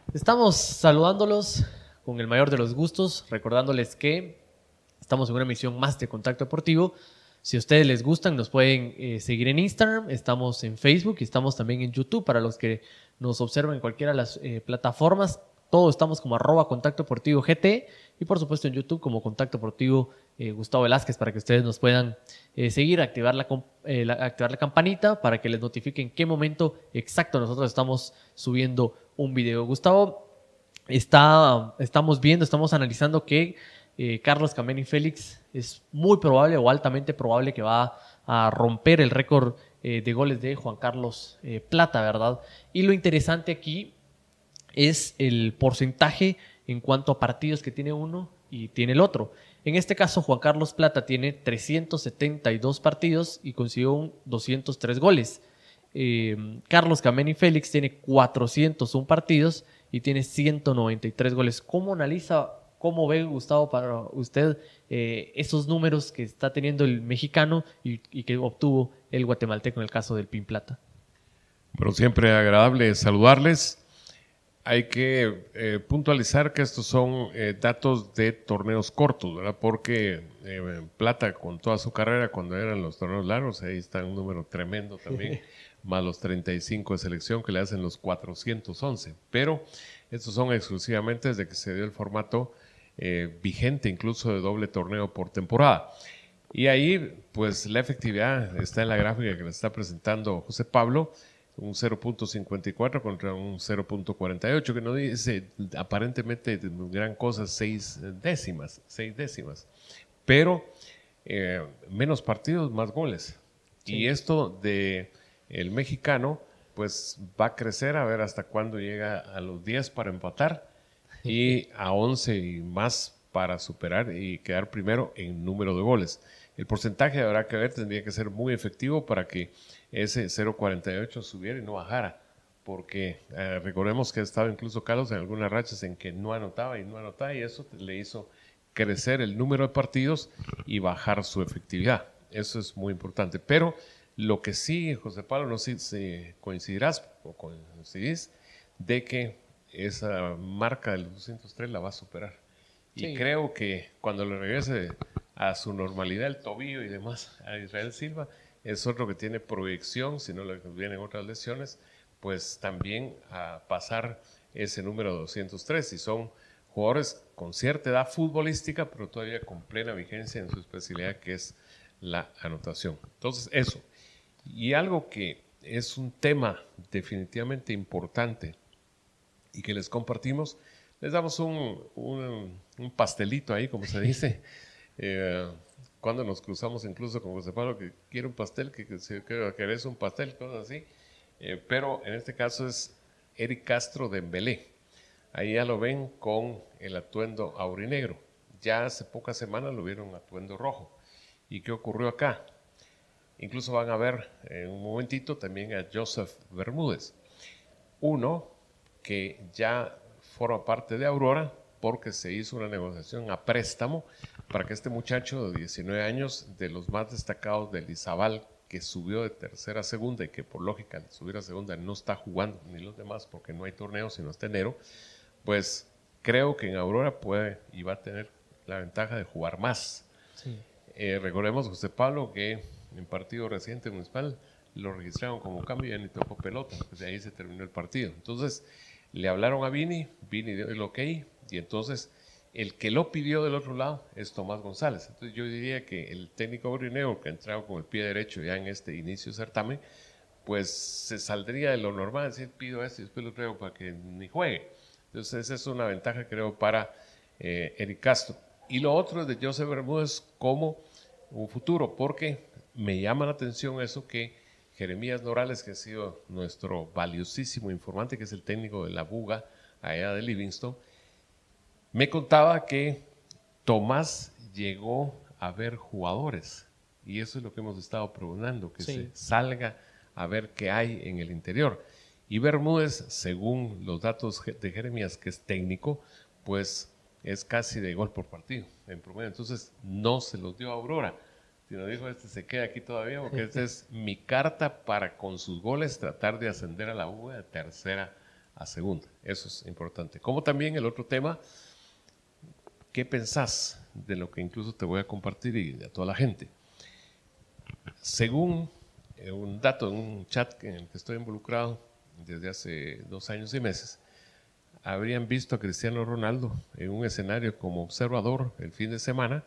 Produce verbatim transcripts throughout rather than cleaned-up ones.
Estamos saludándolos con el mayor de los gustos, recordándoles que estamos en una emisión más de Contacto Deportivo. Si a ustedes les gustan, nos pueden eh, seguir en Instagram, estamos en Facebook y estamos también en YouTube para los que nos observan en cualquiera de las eh, plataformas. Todos estamos como arroba Contacto Deportivo G T y por supuesto en YouTube como Contacto Deportivo eh, Gustavo Velázquez para que ustedes nos puedan eh, seguir, activar la, eh, la, activar la campanita para que les notifique en qué momento exacto nosotros estamos subiendo un video. Gustavo, está, estamos viendo, estamos analizando que eh, Carlos Camendi Félix es muy probable o altamente probable que va a romper el récord eh, de goles de Juan Carlos eh, Plata, ¿verdad? Y lo interesante aquí es el porcentaje en cuanto a partidos que tiene uno y tiene el otro. En este caso, Juan Carlos Plata tiene trescientos setenta y dos partidos y consiguió un doscientos tres goles. Eh, Carlos Camendi Félix tiene cuatrocientos uno partidos y tiene ciento noventa y tres goles. ¿Cómo analiza, cómo ve, Gustavo, para usted eh, esos números que está teniendo el mexicano y, y que obtuvo el guatemalteco en el caso del Pin Plata? Bueno, siempre agradable saludarles. Hay que eh, puntualizar que estos son eh, datos de torneos cortos, ¿verdad? Porque eh, Plata, con toda su carrera, cuando eran los torneos largos, ahí está un número tremendo también, más los treinta y cinco de selección que le hacen los cuatrocientos once. Pero estos son exclusivamente desde que se dio el formato eh, vigente, incluso de doble torneo por temporada. Y ahí, pues, la efectividad está en la gráfica que le está presentando José Pablo, un cero punto cincuenta y cuatro contra un cero punto cuarenta y ocho, que no dice aparentemente gran cosa, seis décimas, seis décimas. Pero eh, menos partidos, más goles. Sí. Y esto de el mexicano, pues va a crecer a ver hasta cuándo llega a los diez para empatar y a once y más para superar y quedar primero en número de goles. El porcentaje habrá que ver, tendría que ser muy efectivo para que ese cero punto cuarenta y ocho subiera y no bajara, porque eh, recordemos que ha estado incluso Carlos en algunas rachas en que no anotaba y no anotaba y eso le hizo crecer el número de partidos y bajar su efectividad. Eso es muy importante. Pero lo que sí, José Pablo, no sé si coincidirás o coincidís de que esa marca del doscientos tres la va a superar. Y sí, creo que cuando le regrese a su normalidad el tobillo y demás a Israel Silva, es otro que tiene proyección, si no le vienen otras lesiones, pues también a pasar ese número doscientos tres. Y son jugadores con cierta edad futbolística, pero todavía con plena vigencia en su especialidad, que es la anotación. Entonces, eso. Y algo que es un tema definitivamente importante y que les compartimos, les damos un, un, un pastelito ahí, como se dice, eh, cuando nos cruzamos incluso con José Pablo, que quiere un pastel, que, que, que querés un pastel, cosas así, eh, pero en este caso es Eric Castro de Dembélé. Ahí ya lo ven con el atuendo aurinegro. Ya hace pocas semanas lo vieron atuendo rojo. ¿Y qué ocurrió acá? Incluso van a ver en un momentito también a Joseph Bermúdez. Uno que ya forma parte de Aurora porque se hizo una negociación a préstamo para que este muchacho de diecinueve años, de los más destacados del Izabal, que subió de tercera a segunda y que por lógica de subir a segunda no está jugando ni los demás porque no hay torneo sino hasta enero, pues creo que en Aurora puede y va a tener la ventaja de jugar más. Sí. Eh, recordemos, José Pablo, que en partido reciente municipal lo registraron como cambio y ya ni tocó pelota, pues de ahí se terminó el partido. Entonces le hablaron a Vini, Vini dio el ok, y entonces el que lo pidió del otro lado es Tomás González. Entonces yo diría que el técnico aurinegro que ha entrado con el pie derecho ya en este inicio de certamen, pues se saldría de lo normal, decir pido esto y después lo traigo para que ni juegue. Entonces esa es una ventaja creo para eh, Eric Castro. Y lo otro es de Joseph Bermúdez como un futuro, porque me llama la atención eso que Jeremías Norales, que ha sido nuestro valiosísimo informante, que es el técnico de la Buga allá de Livingston, me contaba que Tomás llegó a ver jugadores y eso es lo que hemos estado preguntando, que sí. se salga a ver qué hay en el interior. Y Bermúdez, según los datos de Jeremías, que es técnico, pues es casi de gol por partido en promedio. Entonces no se los dio a Aurora, sino dijo, este se queda aquí todavía porque esta es mi carta para con sus goles tratar de ascender a la U de tercera a segunda. Eso es importante. Como también el otro tema, ¿qué pensás de lo que incluso te voy a compartir y a toda la gente? Según eh, un dato en un chat en el que estoy involucrado desde hace dos años y meses, habrían visto a Cristiano Ronaldo en un escenario como observador el fin de semana.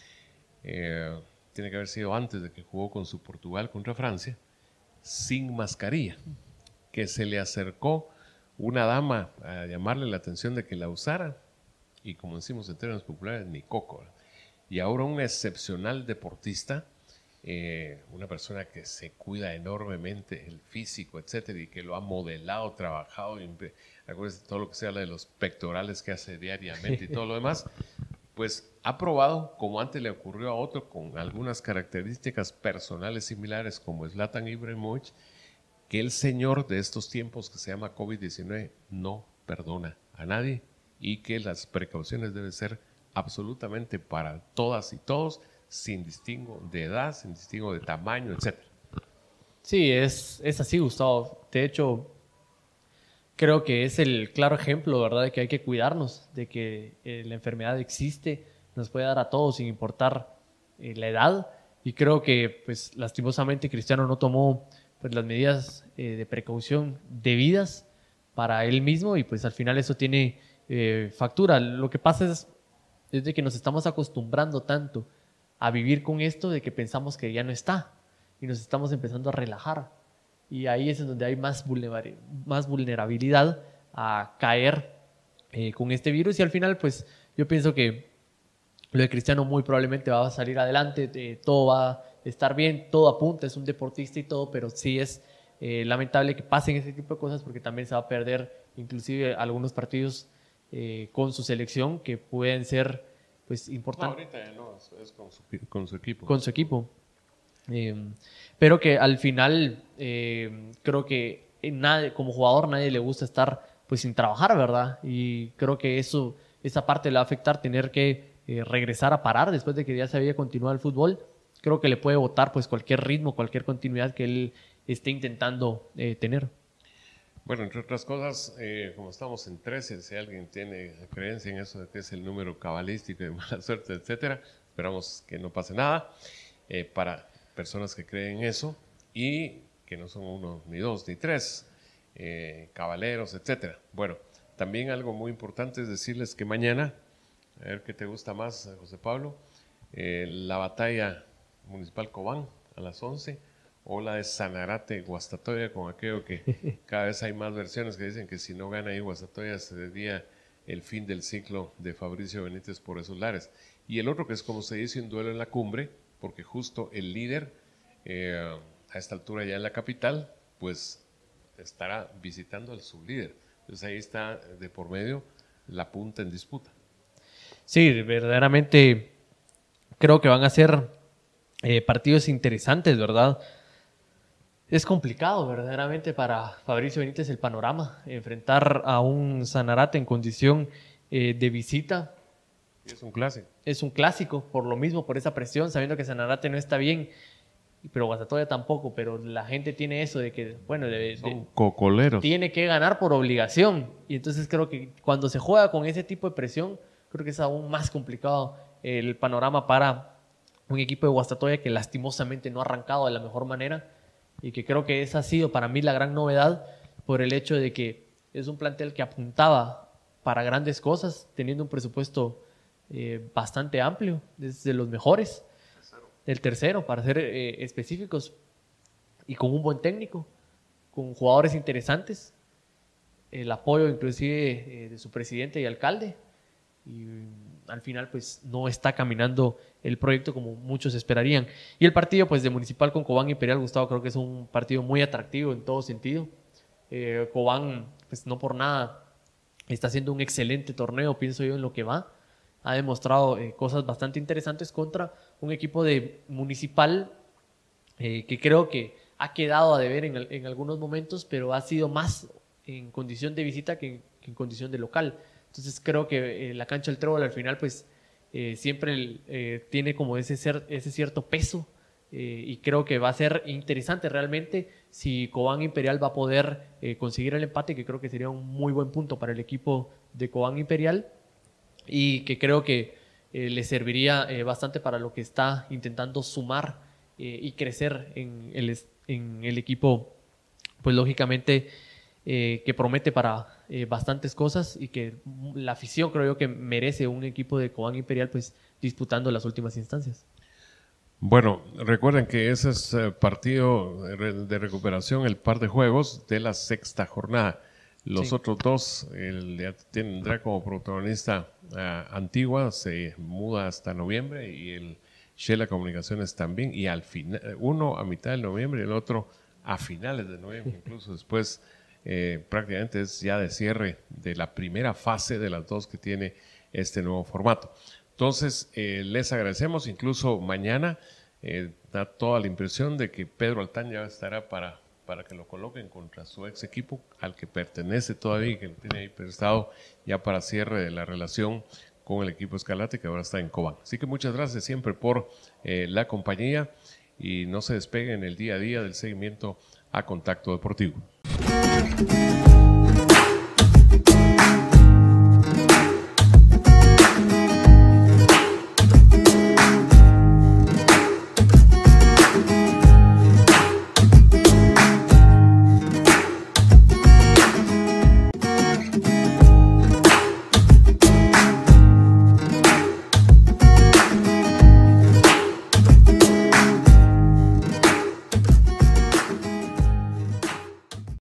Eh, tiene que haber sido antes de que jugó con su Portugal contra Francia, sin mascarilla, que se le acercó una dama a llamarle la atención de que la usara, y como decimos en términos populares, ni coco. Y ahora un excepcional deportista, eh, una persona que se cuida enormemente el físico, etcétera, y que lo ha modelado, trabajado, acuérdense de todo lo que se habla de los pectorales que hace diariamente y todo lo demás, pues ha probado, como antes le ocurrió a otro con algunas características personales similares como Zlatan Ibrahimovic, que el señor de estos tiempos que se llama COVID diecinueve no perdona a nadie y que las precauciones deben ser absolutamente para todas y todos, sin distingo de edad, sin distingo de tamaño, etcétera. Sí, es, es así, Gustavo. De hecho, creo que es el claro ejemplo, ¿verdad?, de que hay que cuidarnos, de que eh, la enfermedad existe, nos puede dar a todos sin importar eh, la edad. Y creo que, pues, lastimosamente Cristiano no tomó pues, las medidas eh, de precaución debidas para él mismo y pues al final eso tiene eh, factura. Lo que pasa es, es de que nos estamos acostumbrando tanto a vivir con esto de que pensamos que ya no está y nos estamos empezando a relajar. Y ahí es en donde hay más, vulnera- más vulnerabilidad a caer eh, con este virus. Y al final, pues, yo pienso que lo de Cristiano muy probablemente va a salir adelante, eh, todo va a estar bien, todo apunta, es un deportista y todo, pero sí es eh, lamentable que pasen ese tipo de cosas porque también se va a perder inclusive algunos partidos eh, con su selección que pueden ser pues importantes. No, ahorita ya no, es con su, con su equipo. Con su equipo. Eh, pero que al final eh, creo que nadie, como jugador nadie le gusta estar pues sin trabajar, ¿verdad? Y creo que eso, esa parte le va a afectar, tener que eh, regresar a parar después de que ya se había continuado el fútbol. Creo que le puede botar pues cualquier ritmo, cualquier continuidad que él esté intentando eh, tener. Bueno, entre otras cosas, eh, como estamos en trece, si alguien tiene creencia en eso de que es el número cabalístico de mala suerte, etcétera, esperamos que no pase nada. Eh, para personas que creen eso y que no son uno, ni dos, ni tres, eh, caballeros, etcétera. Bueno, también algo muy importante es decirles que mañana, a ver qué te gusta más, José Pablo, eh, la batalla municipal Cobán a las once o la de Sanarate Guastatoya, con aquello que cada vez hay más versiones que dicen que si no gana ahí Guastatoya sería el fin del ciclo de Fabricio Benítez por esos lares. Y el otro que es, como se dice, un duelo en la cumbre, porque justo el líder, eh, a esta altura ya en la capital, pues estará visitando al sublíder. Entonces ahí está de por medio la punta en disputa. Sí, verdaderamente creo que van a ser eh, partidos interesantes, ¿verdad? Es complicado verdaderamente para Fabricio Benítez el panorama, enfrentar a un Sanarate en condición eh, de visita. Es un clásico. Es un clásico, por lo mismo, por esa presión, sabiendo que Sanarate no está bien, pero Guastatoya tampoco, pero la gente tiene eso de que, bueno, de, Son de, cocoleros. tiene que ganar por obligación. Y entonces creo que cuando se juega con ese tipo de presión, creo que es aún más complicado el panorama para un equipo de Guastatoya que lastimosamente no ha arrancado de la mejor manera y que creo que esa ha sido para mí la gran novedad por el hecho de que es un plantel que apuntaba para grandes cosas, teniendo un presupuesto Eh, bastante amplio, desde los mejores, tercero. el tercero, para ser eh, específicos, y con un buen técnico, con jugadores interesantes, el apoyo inclusive eh, de su presidente y alcalde, y mm, al final pues no está caminando el proyecto como muchos esperarían. Y el partido pues de Municipal con Cobán Imperial, Gustavo, creo que es un partido muy atractivo en todo sentido. Eh, Cobán pues no por nada está haciendo un excelente torneo, pienso yo, en lo que va. Ha demostrado eh, cosas bastante interesantes contra un equipo de Municipal eh, que creo que ha quedado a deber en, en algunos momentos, pero ha sido más en condición de visita que en, que en condición de local. Entonces creo que eh, la cancha del Trébol al final pues eh, siempre eh, tiene como ese, ser, ese cierto peso Eh, y creo que va a ser interesante realmente si Cobán Imperial va a poder eh, conseguir el empate, que creo que sería un muy buen punto para el equipo de Cobán Imperial y que creo que eh, le serviría eh, bastante para lo que está intentando sumar eh, y crecer en el, en el equipo, pues lógicamente eh, que promete para eh, bastantes cosas y que la afición creo yo que merece un equipo de Cobán Imperial pues disputando las últimas instancias. Bueno, recuerden que ese es eh, partido de recuperación, el par de juegos de la sexta jornada. Los Sí. otros dos, el ya tendrá como protagonista uh, Antigua, se muda hasta noviembre, y el Shela Comunicaciones también, y al final, uno a mitad de noviembre y el otro a finales de noviembre, incluso después eh, prácticamente es ya de cierre de la primera fase de las dos que tiene este nuevo formato. Entonces, eh, les agradecemos, incluso mañana eh, da toda la impresión de que Pedro Altán ya estará para, para que lo coloquen contra su ex equipo, al que pertenece todavía, que lo tiene ahí prestado ya para cierre de la relación con el equipo Escalate, que ahora está en Cobán. Así que muchas gracias siempre por eh, la compañía y no se despeguen el día a día del seguimiento a Contacto Deportivo.